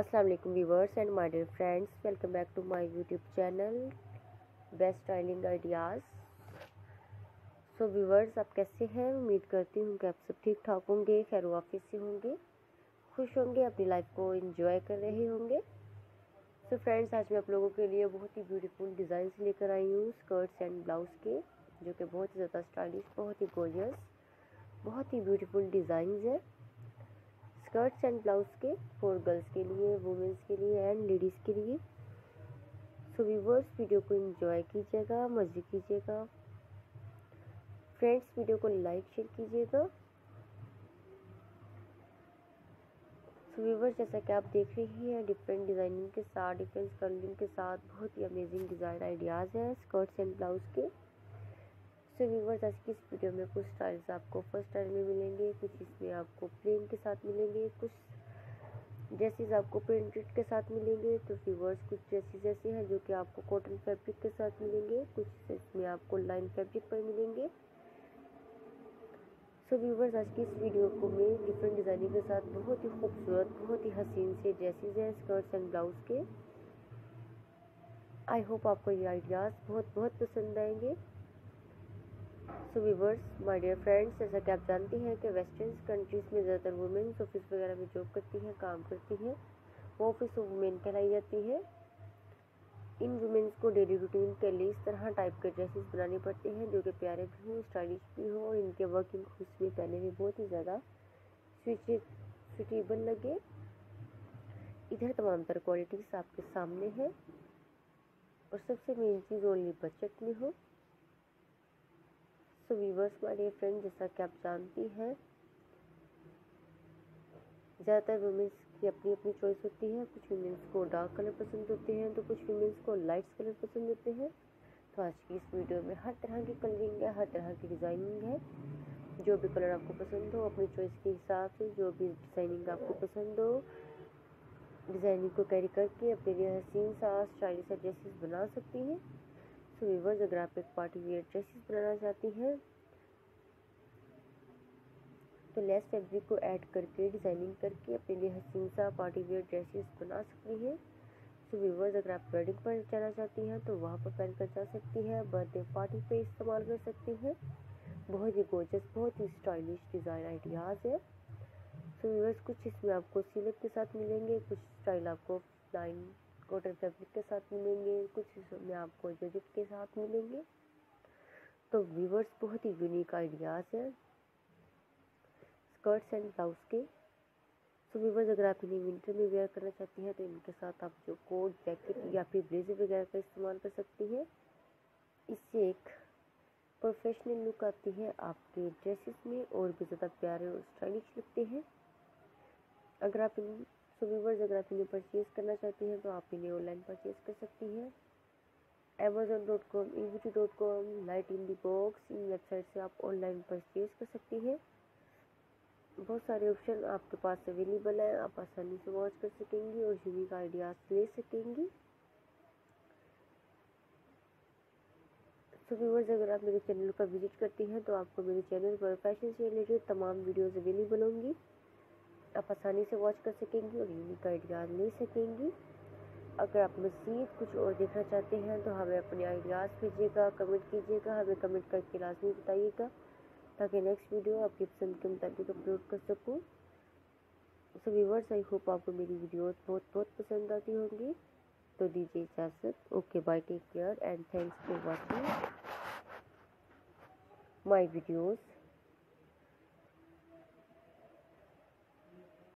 अस्सलाम वालेकुम viewers and my dear friends, welcome back to my YouTube channel best styling ideas. So viewers, आप कैसे हैं? उम्मीद करती हूँ कि आप सब ठीक ठाक होंगे, खैर वाफिस से होंगे, खुश होंगे, अपनी लाइफ को एंजॉय कर रहे होंगे। सो फ्रेंड्स, आज मैं आप लोगों के लिए बहुत ही ब्यूटीफुल डिज़ाइंस लेकर आई हूँ स्कर्ट्स एंड ब्लाउज़ के, जो कि बहुत ही ज़्यादा स्टाइलिश, बहुत ही गॉर्जियस, बहुत ही ब्यूटीफुल डिज़ाइंस है स्कर्ट्स एंड ब्लाउज के, फॉर गर्ल्स के लिए, वुमेंस के लिए एंड लेडीज़ के लिए। सो व्यूवर्स, वीडियो को एंजॉय कीजिएगा, मज़े कीजिएगा। फ्रेंड्स, वीडियो को लाइक शेयर कीजिएगा। सो व्यूवर्स, जैसा कि आप देख रही हैं, डिफरेंट डिज़ाइनिंग के साथ, डिफरेंट कलरिंग के साथ बहुत ही अमेजिंग डिज़ाइन आइडियाज़ हैं स्कर्ट्स एंड ब्लाउज के। सो व्यूवर्स, आज की इस वीडियो में कुछ स्टाइल्स आपको फर्स्ट स्टाइल में मिलेंगे, कुछ इसमें आपको प्लेन के साथ मिलेंगे, कुछ ड्रेसेस आपको प्रिंटेड के साथ मिलेंगे। तो व्यूवर्स, कुछ ड्रेसेस ऐसे हैं जो कि आपको कॉटन फैब्रिक के साथ मिलेंगे, कुछ इसमें आपको लाइन फैब्रिक पर मिलेंगे। सो व्यूवर्स, आज की इस वीडियो को में डिफरेंट डिज़ाइनिंग के साथ बहुत ही खूबसूरत, बहुत ही हसीन से ड्रेसेस हैं स्कर्ट्स एंड ब्लाउज के। आई होप आपको ये आइडियाज़ बहुत बहुत पसंद आएंगे। So viewers, my dear friends, जैसा कि आप जानते हैं कि वेस्टर्न कंट्रीज़ में ज़्यादातर वुमेन्स ऑफिस वगैरह में जॉब करती हैं, काम करती हैं, वो ऑफिस वुमेन कहलाई जाती है। इन वुमेन्स को डेली रूटीन के लिए इस तरह टाइप के ड्रेसेस बनाने पड़ते हैं जो कि प्यारे भी हों, स्टाइलिश भी हों और इनके वर्किंग खुद में पहने में बहुत ही ज़्यादा सूटेबल लगे। इधर तमाम तरह क्वालिटीज़ आपके सामने है और सबसे मेन चीज़ ओनली बजट में हो। So viewers, my dear friend, जैसा कि आप जानती हैं, ज़्यादातर वुमेन्स की अपनी अपनी चॉइस होती है। कुछ वुमेन्स को डार्क कलर पसंद होते हैं तो कुछ वुमेन्स को लाइट कलर पसंद होते हैं। तो आज की इस वीडियो में हर तरह की कलरिंग है, हर तरह की डिज़ाइनिंग है। जो भी कलर आपको पसंद हो, अपनी चॉइस के हिसाब से जो भी डिज़ाइनिंग आपको पसंद हो, डिज़ाइनिंग को कैरी करके अपने लिए हसीन सा स्टाइलिश सा ड्रेसेस बना सकती हैं। सो व्यूअर्स, अगर आप एक पार्टी वेयर ड्रेसेस बनाना चाहती हैं तो लेस फैब्रिक को ऐड करके डिज़ाइनिंग करके अपने लिए हसीन सा पार्टी वेयर ड्रेसेस बना सकती हैं। सो व्यूअर्स, अगर आप वेडिंग पर जाना चाहती हैं तो वहाँ पर पहन कर जा सकती हैं, बर्थडे पार्टी पे इस्तेमाल कर सकती हैं। बहुत ही गोर्जियस, बहुत ही स्टाइलिश डिज़ाइन आइडियाज़ है। सो व्यूअर्स, कुछ इसमें आपको सिल्क के साथ मिलेंगे, कुछ स्टाइल आपको लाइन कॉटन फैब्रिक के साथ मिलेंगे, कुछ इसमें आपको जॉर्जेट के साथ मिलेंगे। तो व्यूअर्स, बहुत ही यूनिक आइडियाज़ है स्कर्ट्स एंड ब्लाउज के। सो व्यूअर्स, अगर आप इन्हें विंटर में वेयर करना चाहती हैं तो इनके साथ आप जो कोट, जैकेट या फिर ब्लेजर वगैरह का इस्तेमाल कर सकती हैं। इससे एक प्रोफेशनल लुक आती है आपके ड्रेसेस में और भी ज़्यादा प्यारे और स्टाइलिश लगते हैं। अगर आप इन सो व्यूअर्स, अगर आप इन्हें परचेज़ करना चाहती हैं तो आप इन्हें ऑनलाइन परचेज़ कर सकती हैं। Amazon.com, EVT.com, light in the box, इन वेबसाइट से आप ऑनलाइन परचेज़ कर सकती हैं। बहुत सारे ऑप्शन आपके पास अवेलेबल है, आप आसानी से वॉच कर सकेंगी और यूनिक आइडियाज़ ले सकेंगी। सो व्यूअर्स, अगर आप मेरे चैनल पर विजिट करती हैं तो आपको मेरे चैनल पर फैशन से रिलेटेड तमाम वीडियोस अवेलेबल होंगी, आप आसानी से वॉच कर सकेंगी और यूनिक आइडियाज़ ले सकेंगी। अगर आप मज़ीद कुछ और देखना चाहते हैं तो हमें अपने आइडियाज़ भेजिएगा, कमेंट कीजिएगा, हमें कमेंट करके लाजमी बताइएगा ताकि नेक्स्ट वीडियो आपकी पसंद के मुताबिक अपलोड कर सकूँ। सो व्यूअर्स, आई होप आपको मेरी वीडियोस बहुत बहुत पसंद आती होंगी। तो दीजिए इजाज़त। Okay, bye, take care and thanks for watching my videos.